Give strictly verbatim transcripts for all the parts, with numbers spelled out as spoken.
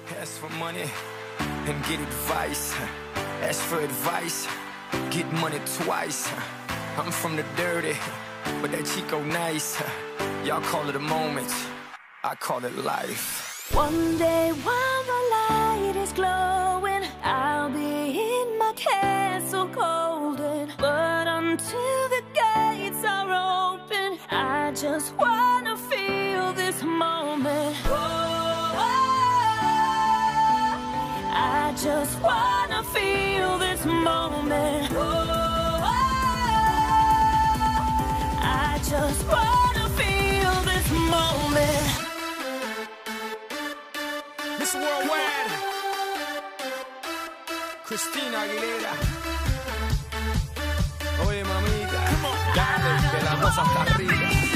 Ask for money and get advice. Ask for advice, get money twice. I'm from the dirty, but that Chico nice. Y'all call it a moment, I call it life. One day while the light is glowing, I'll be in my castle golden. But until the gates are open, I just wanna feel this moment. Oh, I just wanna feel this moment. Oh, I just wanna feel this moment. Miss Worldwide, Christina Aguilera. Oye, mamita, dale, que la cosa está arriba.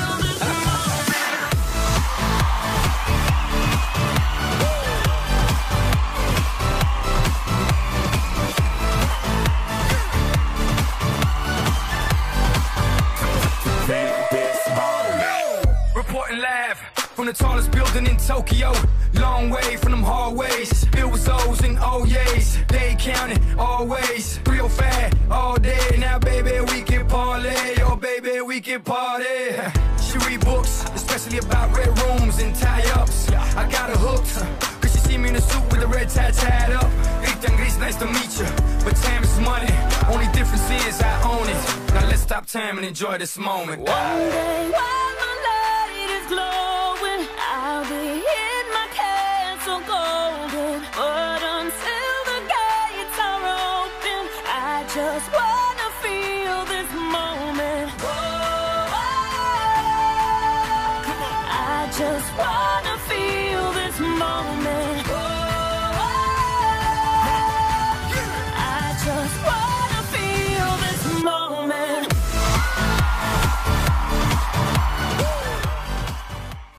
Reporting live from the tallest building in Tokyo. Long way from them hallways, filled with O's and O's. They counting always, real fat all day. Now baby we can parlay, oh baby we can party. She read books, especially about red rooms and tie-ups. I got her hooked, cause she see me in a suit with the red tie tied up. Ethan Gris, nice to meet you, but time is money. Only difference is I own it. Now let's stop time and enjoy this moment. One day while the light is glowing, I'll be in my castle golden.